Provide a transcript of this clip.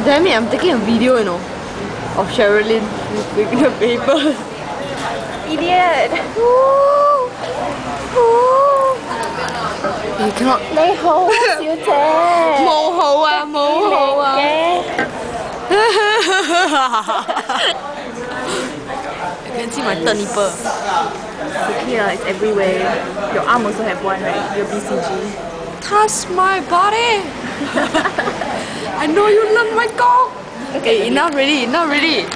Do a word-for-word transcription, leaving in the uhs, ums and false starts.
Damn it, I'm taking a video, you know, of Sherilyn with the paper. Idiot! You cannot. Lấy hố siêu thế. Mồ hổ à, mồ hổ à. You can see my third nipple. Okay, uh, it's everywhere. Your arm also have one, right? Your B C G. Touch my body. I know you love my cock. Okay, enough already, enough already.